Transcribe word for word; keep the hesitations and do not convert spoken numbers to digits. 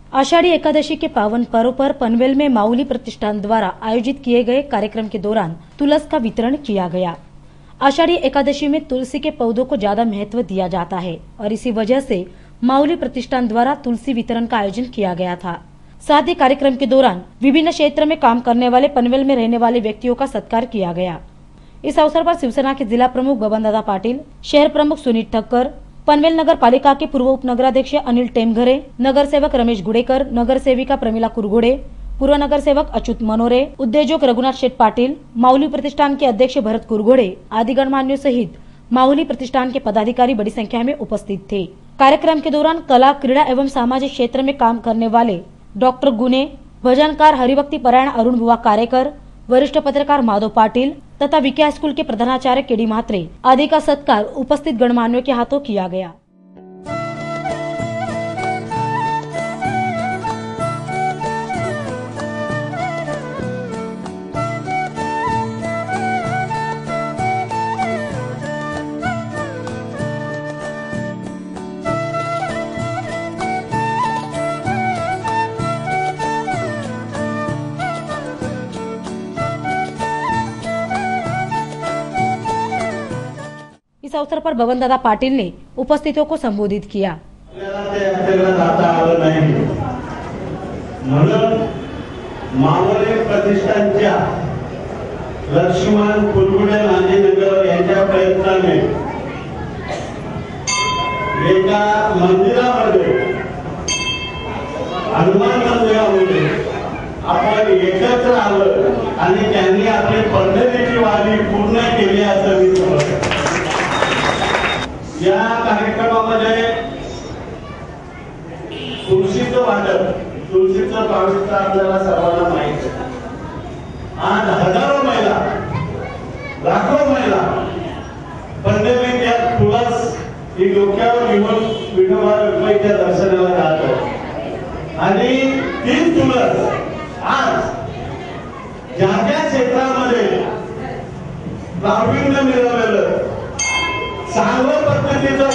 आषाढ़ी एकादशी के पावन पर्व पर पनवेल में माउली प्रतिष्ठान द्वारा आयोजित किए गए कार्यक्रम के दौरान तुलस का वितरण किया गया। आषाढ़ी एकादशी में तुलसी के पौधों को ज्यादा महत्व दिया जाता है और इसी वजह से माउली प्रतिष्ठान द्वारा तुलसी वितरण का आयोजन किया गया था। साथ ही कार्यक्रम के दौरान विभिन्न क्षेत्र में काम करने वाले पनवेल में रहने वाले व्यक्तियों का सत्कार किया गया। इस अवसर पर शिवसेना के जिला प्रमुख बबन दादा पाटिल, शहर प्रमुख सुनीत ठक्कर, पनवेल नगर पालिका के पूर्व उप नगराध्यक्ष अनिल टेमघरे, नगर सेवक रमेश गुडेकर, नगर सेविका प्रमिला कुरगुडे, पूर्व नगर सेवक अच्युत मनोरे, उद्योजक रघुनाथ शेठ पाटिल, माउली प्रतिष्ठान के अध्यक्ष भरत कुरगुडे आदि गणमान्यों सहित माउली प्रतिष्ठान के पदाधिकारी बड़ी संख्या में उपस्थित थे। कार्यक्रम के दौरान कला, क्रीड़ा एवं सामाजिक क्षेत्र में काम करने वाले डॉक्टर गुने, भजनकार हरिभक्ति परायण अरुण बुवा कार्यकर, वरिष्ठ पत्रकार माधव पाटिल तथा विज्ञान स्कूल के प्रधानाचार्य केडी म्हात्रे आदि का सत्कार उपस्थित गणमान्यों के हाथों किया गया। इस अवसर पर बबन दादा पाटिल ने उपस्थितों को संबोधित किया। माउली प्रतिष्ठानच्या लक्ष्मण कुलगुडे नांदेनगर यांच्या प्रयत्नाने एका मंदिरामध्ये हनुमान मंदिरामध्ये आपण एकत्र आलो आणि त्यांनी आपली पंढरीची वारी पूर्ण केली असं मी समजतो। या कार्यक्रमामध्ये तुळशीचं वाटप, तुळशीचं पावित्र्य आपल्याला सर्वांना माहित आहे। आज हजारो महिला, लाखो महिला पंढरीत या तुळस ही डोक्यावर घेऊन विठोबा रुक्मिणीच्या दर्शनाला जातात आणि तीच तुळस आज ज्या ज्या क्षेत्रामध्ये प्रावीण्य मिळवलेलं चांगल्या पद्धतीचं